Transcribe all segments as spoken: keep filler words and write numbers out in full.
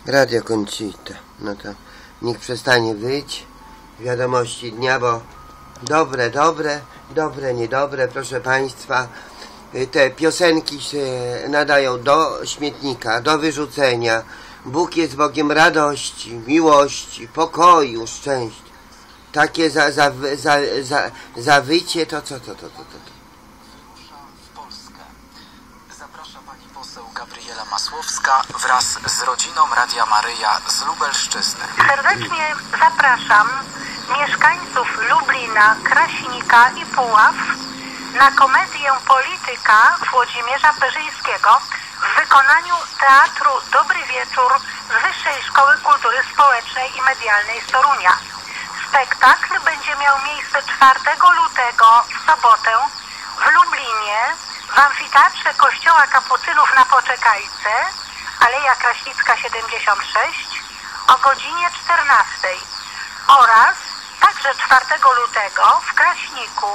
Radio Conchita. No to niech przestanie wyć wiadomości dnia, bo dobre, dobre, dobre, niedobre, proszę Państwa, te piosenki się nadają do śmietnika, do wyrzucenia. Bóg jest Bogiem radości, miłości, pokoju, szczęścia. Takie za, za, za, za, zawycie, to co, to, to, to, to. W Polskę. Zaprasza pani poseł Gabriela Masłowska wraz z rodziną Radia Maryja z Lubelszczyzny. Serdecznie zapraszam mieszkańców Lublina, Kraśnika i Puław na komedię Polityka Włodzimierza Perzyńskiego w wykonaniu Teatru Dobry Wieczór z Wyższej Szkoły Kultury Społecznej i Medialnej z Torunia. Spektakl będzie miał miejsce czwartego lutego w sobotę w Lublinie w amfiteatrze Kościoła Kapucynów na Poczekajce, Aleja Kraśnicka siedemdziesiąt sześć o godzinie czternastej oraz także czwartego lutego w Kraśniku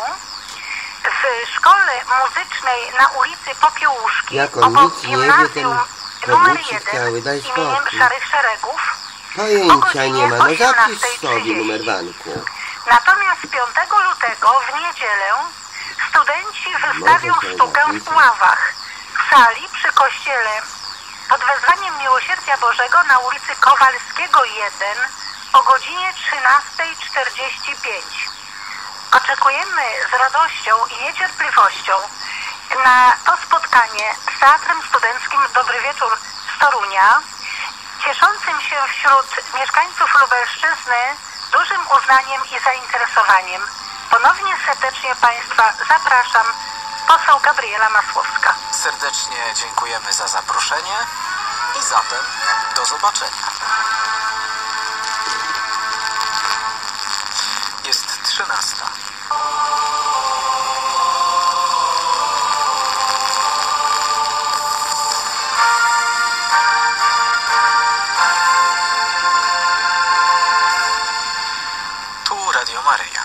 w Szkole Muzycznej na ulicy Popiełuszki obok gimnazjum numer jeden imieniem Szarych Szeregów. Pojęcia nie ma, no zapisz sobie numer banku. Natomiast piątego lutego w niedzielę studenci wystawią sztukę w Puławach w sali przy kościele pod wezwaniem Miłosierdzia Bożego na ulicy Kowalskiego jeden o godzinie trzynastej czterdzieści pięć. Oczekujemy z radością i niecierpliwością na to spotkanie z Teatrem Studenckim Dobry Wieczór z Torunia, cieszącym się wśród mieszkańców Lubelszczyzny dużym uznaniem i zainteresowaniem. Ponownie serdecznie Państwa zapraszam, poseł Gabriela Masłowska. Serdecznie dziękujemy za zaproszenie i zatem do zobaczenia. Jest trzynasta. Tu Radio Maryja.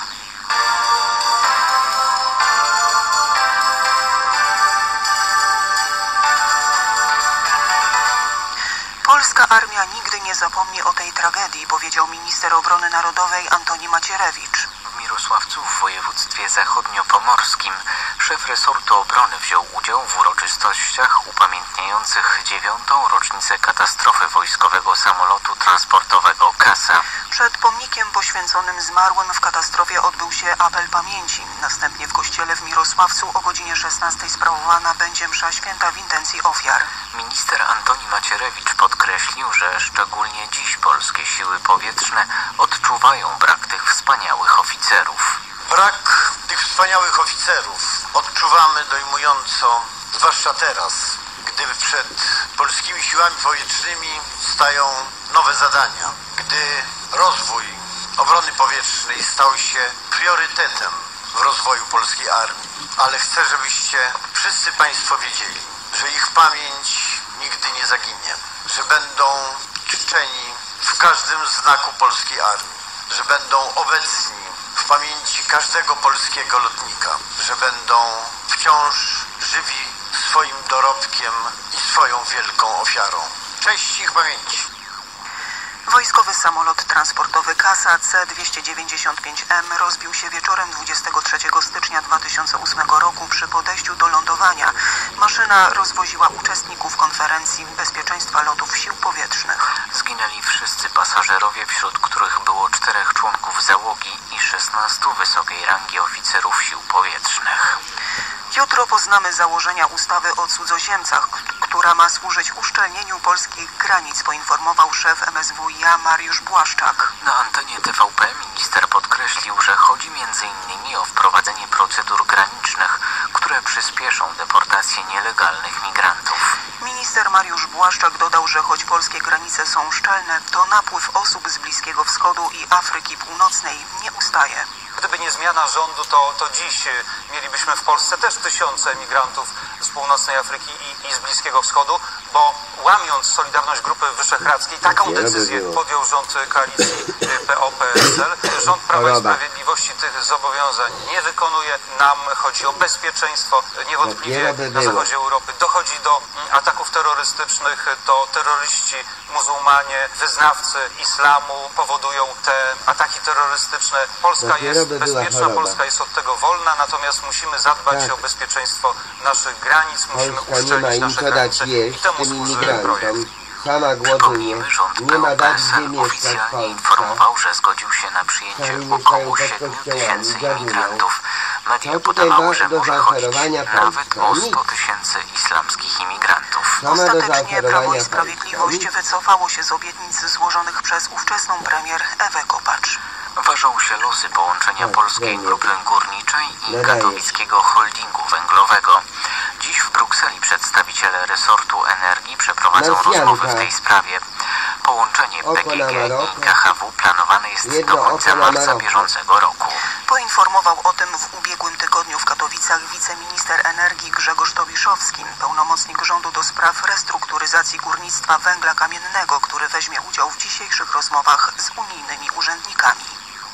Polska armia nigdy nie zapomni o tej tragedii, powiedział minister obrony narodowej Antoni Macierewicz. W Mirosławcu w województwie zachodniopomorskim szef resortu obrony wziął udział w uroczystościach upamiętniających dziewiątą rocznicę katastrofy wojskowego samolotu transportowego Kasa. Przed pomnikiem poświęconym zmarłym w katastrofie odbył się apel pamięci. Następnie w kościele w Mirosławcu o godzinie szesnastej sprawowana będzie msza święta w intencji ofiar. Minister Antoni Macierewicz podkreślił, że szczególnie dziś polskie siły powietrzne odczuwają brak tych wspaniałych oficerów. Brak tych wspaniałych oficerów odczuwamy dojmująco, zwłaszcza teraz, gdy przed polskimi siłami powietrznymi stają nowe zadania, gdy rozwój obrony powietrznej stał się priorytetem w rozwoju polskiej armii. Ale chcę, żebyście wszyscy Państwo wiedzieli, że ich pamięć nigdy nie zaginie, że będą czczeni w każdym znaku polskiej armii, że będą obecni w pamięci każdego polskiego lotnika, że będą wciąż żywi swoim dorobkiem i swoją wielką ofiarą. Cześć ich pamięci. Wojskowy samolot transportowy Kasa C dwieście dziewięćdziesiąt pięć M rozbił się wieczorem dwudziestego trzeciego stycznia dwa tysiące ósmego roku przy podejściu do lądowania. Maszyna rozwoziła uczestników konferencji bezpieczeństwa lotów sił powietrznych. Zginęli wszyscy pasażerowie, wśród których było czterech członków załogi i szesnastu wysokiej rangi oficerów sił powietrznych. Jutro poznamy założenia ustawy o cudzoziemcach, która ma służyć uszczelnieniu polskich granic, poinformował szef M S W i a Mariusz Błaszczak. Na antenie T V P minister podkreślił, że chodzi między innymi o wprowadzenie procedur granicznych, które przyspieszą deportację nielegalnych migrantów. Minister Mariusz Błaszczak dodał, że choć polskie granice są szczelne, to napływ osób z Bliskiego Wschodu i Afryki Północnej nie ustaje. Gdyby nie zmiana rządu, to, to dziś mielibyśmy w Polsce też tysiące migrantów z północnej Afryki i, i z Bliskiego Wschodu, bo łamiąc Solidarność Grupy Wyszehradzkiej, taką decyzję podjął rząd koalicji P O P S L. Rząd Prawa i Sprawiedliwości tych zobowiązań nie wykonuje. Nam chodzi o bezpieczeństwo. Niewątpliwie na zachodzie Europy dochodzi do ataków terrorystycznych. To terroryści muzułmanie, wyznawcy islamu powodują te ataki terrorystyczne. Polska jest bezpieczna, Polska jest od tego wolna, natomiast musimy zadbać tak. o bezpieczeństwo naszych granic, musimy Polska uszczelnić nasze granice i temu służy projekt. Sama Przypomnijmy, rząd P O P S L oficjalnie informował, że zgodził się na przyjęcie około siedmiu tysięcy imigrantów. Media podawały, że może chodzić nawet o sto tysięcy islamskich imigrantów. Ostatecznie Prawo i Sprawiedliwość wycofało się z obietnic złożonych przez ówczesną premier Ewę Kopacz. Ważą się losy połączenia Polskiej Grupy Górniczej i katowickiego holdingu węglowego. Dziś w Brukseli przedstawiciele resortu energii przeprowadzą rozmowy w tej sprawie. Połączenie P G G i K H W planowane jest do końca marca bieżącego roku. Poinformował o tym w ubiegłym tygodniu w Katowicach wiceminister energii Grzegorz Tobiszowski, pełnomocnik rządu do spraw restrukturyzacji górnictwa węgla kamiennego, który weźmie udział w dzisiejszych rozmowach z unijnymi urzędnikami.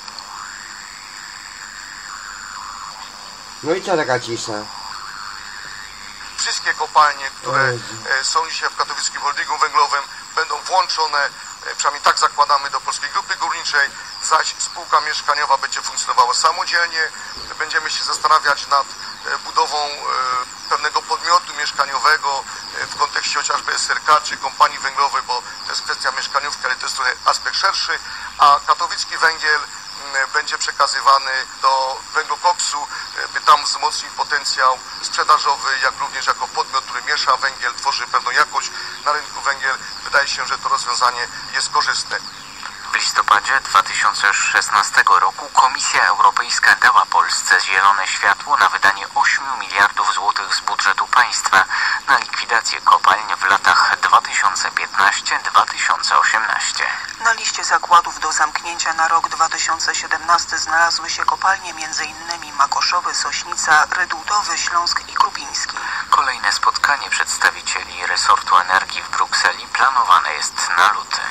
No i co taka cisza? Wszystkie kopalnie, które e, są dzisiaj w katowickim holdingu węglowym, będą włączone, e, przynajmniej tak zakładamy, do Polskiej Grupy Górniczej, zaś spółka mieszkaniowa będzie funkcjonowała samodzielnie. Będziemy się zastanawiać nad e, budową e, pewnego podmiotu mieszkaniowego e, w kontekście chociażby S R K czy kompanii węglowej, bo to jest kwestia mieszkaniówki, ale to jest trochę aspekt szerszy, a katowicki węgiel będzie przekazywany do węglokoksu, by tam wzmocnić potencjał sprzedażowy, jak również jako podmiot, który miesza węgiel, tworzy pewną jakość na rynku węgiel. Wydaje się, że to rozwiązanie jest korzystne. W listopadzie dwa tysiące szesnastego roku Komisja Europejska dała Polsce zielone światło na wydanie ośmiu miliardów złotych z budżetu państwa na likwidację kopalń w latach dwa tysiące piętnasty do dwa tysiące osiemnastego. Na liście zakładów do zamknięcia na rok dwa tysiące siedemnasty znalazły się kopalnie m.in. Makoszowy, Sośnica, Rydułtowy, Śląsk i Krupiński. Kolejne spotkanie przedstawicieli resortu energii w Brukseli planowane jest na luty.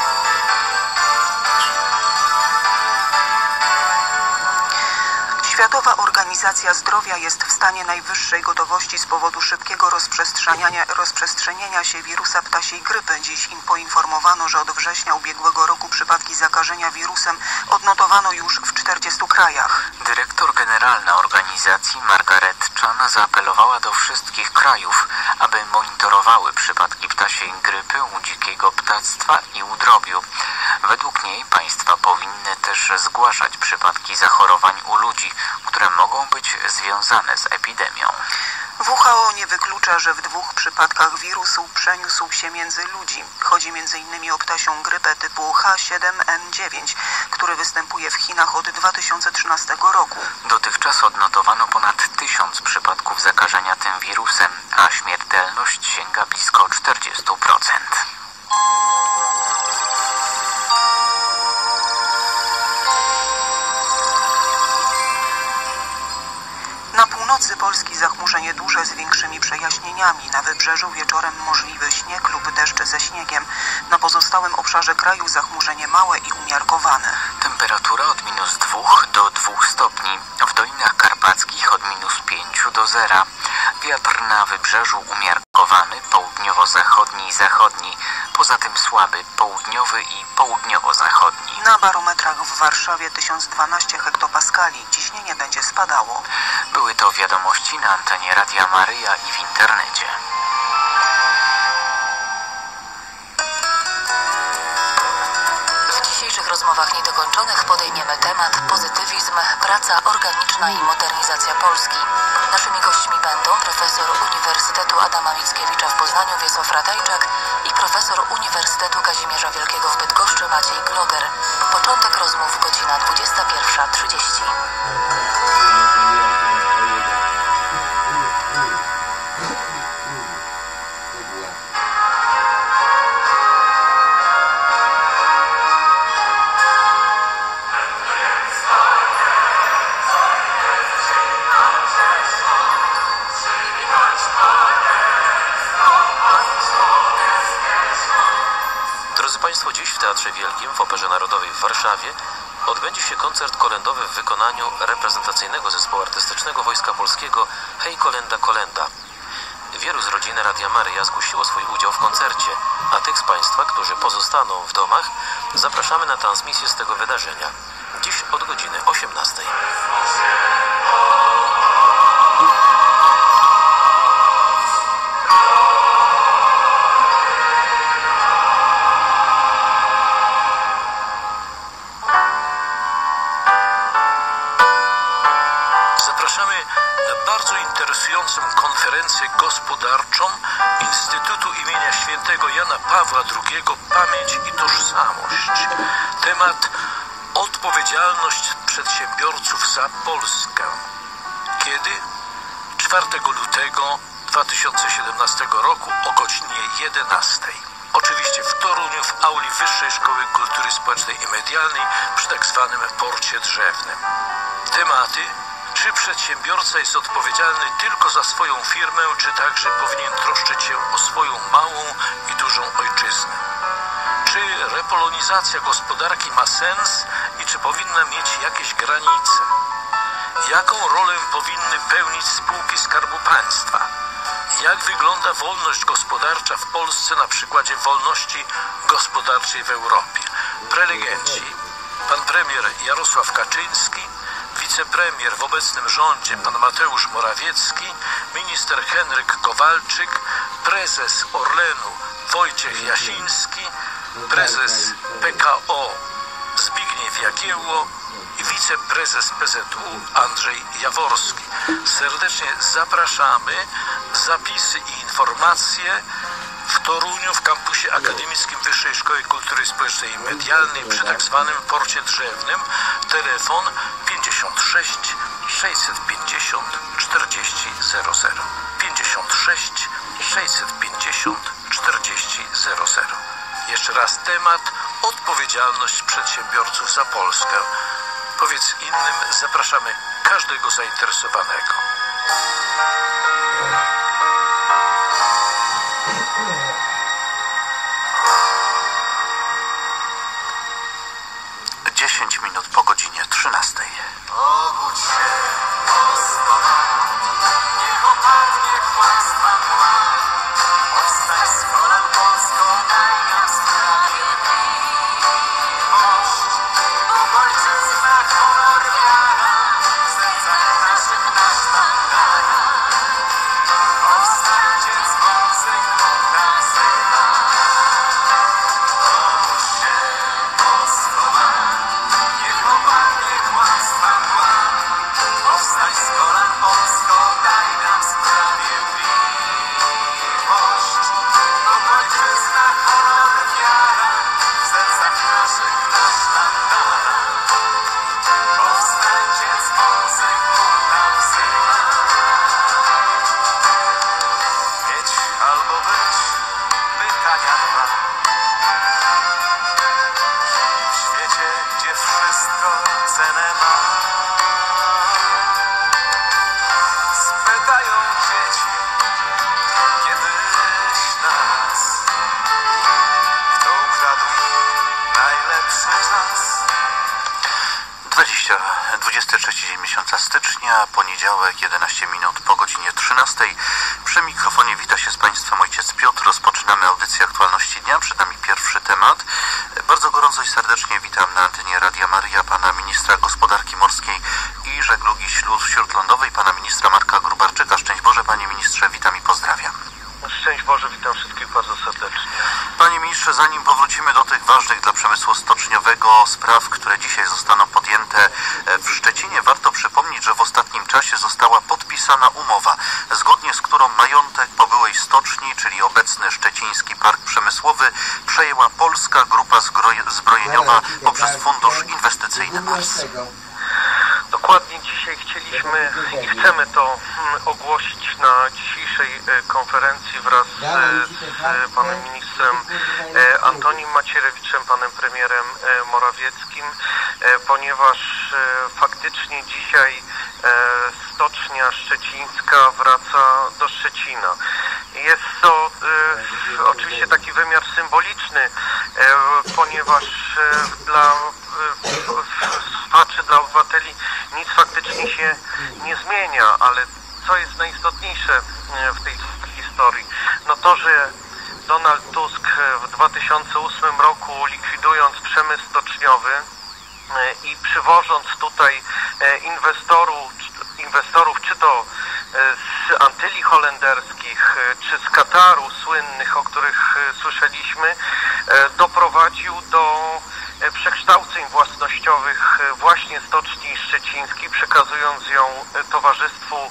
Światowa Organizacja Zdrowia jest w stanie najwyższej gotowości z powodu szybkiego rozprzestrzeniania, rozprzestrzeniania się wirusa ptasiej grypy. Dziś im poinformowano, że od września ubiegłego roku przypadki zakażenia wirusem odnotowano już w czterdziestu krajach. Dyrektor generalna organizacji Margaret Chan zaapelowała do wszystkich krajów, aby monitorowały przypadki ptasiej grypy u dzikiego ptactwa i u drobiu. Według niej państwa powinny też zgłaszać przypadki zachorowań u ludzi, które mogą być związane z epidemią. W H O nie wyklucza, że w dwóch przypadkach wirusu przeniósł się między ludzi. Chodzi między innymi o ptasią grypę typu H siedem N dziewięć, który występuje w Chinach od dwa tysiące trzynastego roku. Dotychczas odnotowano ponad tysiąc przypadków zakażenia tym wirusem, a śmiertelność sięga blisko czterdziestu procent. Na północy Polski zachmurzenie duże z większymi przejaśnieniami. Na wybrzeżu wieczorem możliwy śnieg lub deszcz ze śniegiem. Na pozostałym obszarze kraju zachmurzenie małe i umiarkowane. Temperatura od minus dwóch do dwóch stopni. W Dolinach Karpackich od minus pięciu do zera. Wiatr na wybrzeżu umiarkowany, południowo-zachodni i zachodni. Poza tym słaby, południowy i południowo-zachodni. Na barometrach w Warszawie tysiąc dwanaście hektopaskali. Ciśnienie będzie spadało. Były to wiadomości na antenie Radia Maryja i w internecie. W dzisiejszych rozmowach niedokończonych podejmiemy temat pozytywizm, praca organiczna i modernizacja Polski. Naszymi gośćmi będą profesor Uniwersytetu Adama Mickiewicza w Poznaniu Wiesław Ratajczak i profesor Uniwersytetu Kazimierza Wielkiego w Bydgoszczy Maciej Gloger. Początek rozmów godzina dwudziesta pierwsza trzydzieści. Drodzy Państwo, dziś w Teatrze Wielkim w Operze Narodowej w Warszawie odbędzie się koncert kolędowy w wykonaniu reprezentacyjnego zespołu artystycznego Wojska Polskiego Hej Kolenda Kolenda. Wielu z rodziny Radia Maryja zgłosiło swój udział w koncercie, a tych z Państwa, którzy pozostaną w domach, zapraszamy na transmisję z tego wydarzenia. Dziś od godziny osiemnastej. Zapraszamy na bardzo interesującą konferencję gospodarczą Instytutu imienia Świętego Jana Pawła drugiego Pamięć i Tożsamość. Temat: odpowiedzialność przedsiębiorców za Polskę. Kiedy? czwartego lutego dwa tysiące siedemnastego roku o godzinie jedenastej. Oczywiście w Toruniu w auli Wyższej Szkoły Kultury Społecznej i Medialnej przy tak zwanym Porcie Drzewnym. Tematy: czy przedsiębiorca jest odpowiedzialny tylko za swoją firmę, czy także powinien troszczyć się o swoją małą i dużą ojczyznę? Czy repolonizacja gospodarki ma sens i czy powinna mieć jakieś granice? Jaką rolę powinny pełnić spółki Skarbu Państwa? Jak wygląda wolność gospodarcza w Polsce na przykładzie wolności gospodarczej w Europie? Prelegenci: pan premier Jarosław Kaczyński, wicepremier w obecnym rządzie pan Mateusz Morawiecki, minister Henryk Kowalczyk, prezes Orlenu Wojciech Jasiński, prezes P K O Zbigniew Jagiełło i wiceprezes P Z U Andrzej Jaworski. Serdecznie zapraszamy. Zapisy i informacje w Toruniu w kampusie akademickim Wyższej Szkoły Kultury Społecznej i Medialnej przy tak zwanym Porcie Drzewnym. Telefon pięćdziesiąt sześć sześćset pięćdziesiąt czterdzieści zero zero. pięćdziesiąt sześć sześćset pięćdziesiąt czterdzieści zero zero. Jeszcze raz temat: odpowiedzialność przedsiębiorców za Polskę. Powiedz innym, zapraszamy każdego zainteresowanego. dziesięć minut po godzinie trzynastej. Obudź się, Polsko ma, niech opadnie kłamstwa mgła. Powstań z kolan, Polsko, daj nam sprawiedliwość. Bóg ojczyzna, honor, wiara, w sercach naszych nasz sztandara. Powstańcie z wąsych, Bóg nam wzywa. Obudź się, Polsko ma, niech opadnie kłamstwa mgła. Powstań z kolan, Polsko, daj nam sprawiedliwość. Bóg ojczyzna, honor, wiara, w sercach naszych nasz sztandara. Powstańcie z wąsych, Bóg nam wzywa. Mieć albo być, pytania dwa. W świecie, gdzie wszystko cenę ma, spytają dzieci, kiedyś nas, kto ukradł najlepszy czas. dwudziesty trzeci dzień miesiąca stycznia, poniedziałek, jedenaście minut po godzinie trzynastej. Przy mikrofonie wita się z Państwem ojciec Piotr. Rozpoczynamy audycję Aktualności Dnia. Przed nami pierwszy temat. Bardzo gorąco i serdecznie witam na antenie Radia Maryja pana ministra gospodarki morskiej i żeglugi śródlądowej, pana ministra Marka Grubarczyka. Szczęść Boże, panie ministrze, witam i pozdrawiam. Szczęść Boże, witam wszystkich bardzo serdecznie. Panie ministrze, zanim powrócimy do tych ważnych dla przemysłu stoczniowego spraw, które dzisiaj zostaną podjęte w Szczecinie, warto przypomnieć, że w ostatnim czasie została podpisana umowa, zgodnie z którą majątek po byłej stoczni, czyli obecny Szczeciński Park Przemysłowy, przejęła Polska Grupa Zbrojeniowa poprzez Fundusz Inwestycyjny Mars. Dokładnie dzisiaj chcieliśmy i chcemy to ogłosić na dzisiejszej konferencji wraz z, z panem ministrem Antonim Macierewiczem, panem premierem Morawieckim, ponieważ faktycznie dzisiaj stocznia szczecińska wraca do Szczecina. Jest to oczywiście taki wymiar symboliczny, ponieważ dla słuchaczy, dla obywateli nic faktycznie się nie zmienia, ale co jest najistotniejsze w tej historii? No to, że Donald Tusk w dwa tysiące ósmym roku, likwidując przemysł stoczniowy i przywożąc tutaj inwestorów, inwestorów czy to z Antylii Holenderskich, czy z Kataru słynnych, o których słyszeliśmy, doprowadził do przekształceń własnościowych właśnie Stoczni Szczecińskiej, przekazując ją towarzystwu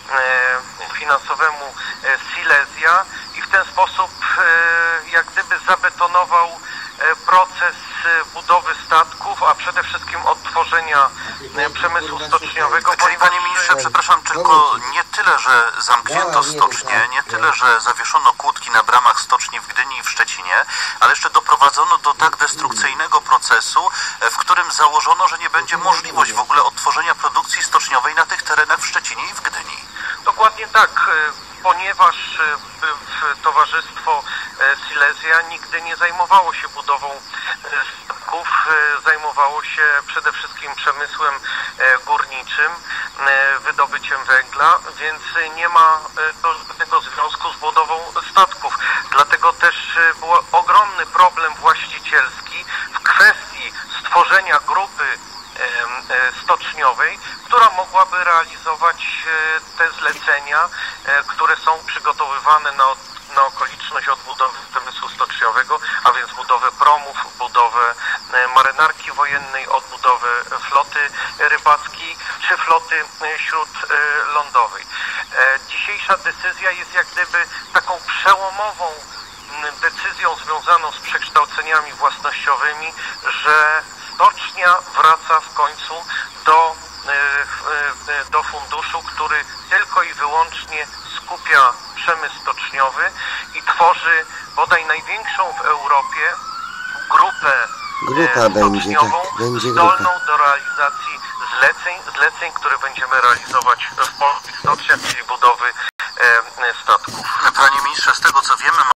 finansowemu Silesia i w ten sposób jak gdyby zabetonował proces budowy statków, a przede wszystkim odtworzenia przemysłu stoczniowego. Czyli panie ministrze, przepraszam, tylko nie tyle, że zamknięto stocznie, nie tyle, że zawieszono kłódki na bramach stoczni w Gdyni i w Szczecinie, ale jeszcze doprowadzono do tak destrukcyjnego procesu, w którym założono, że nie będzie możliwość w ogóle odtworzenia produkcji stoczniowej na tych terenach w Szczecinie i w Gdyni. Dokładnie tak, ponieważ towarzystwo Silesia nigdy nie zajmowało się budową statków, zajmowało się przede wszystkim przemysłem górniczym, wydobyciem węgla, więc nie ma to żadnego związku z budową statków. Dlatego też był ogromny problem właścicielski w kwestii stworzenia grupy stoczniowej, która mogłaby realizować te zlecenia, które są przygotowywane na, na okoliczność odbudowy przemysłu stoczniowego, a więc budowę promów, budowę marynarki wojennej, odbudowę floty rybackiej czy floty śródlądowej. Dzisiejsza decyzja jest jak gdyby taką przełomową decyzją związaną z przekształceniami własnościowymi, że stocznia wraca w końcu do, do funduszu, który tylko i wyłącznie skupia przemysł stoczniowy i tworzy bodaj największą w Europie grupę Grupa będzie, tak, będzie zdolną grupa. do realizacji zleceń, zleceń, które będziemy realizować w polskich stoczniach, czyli budowy statków. Panie ministrze, z tego co wiemy,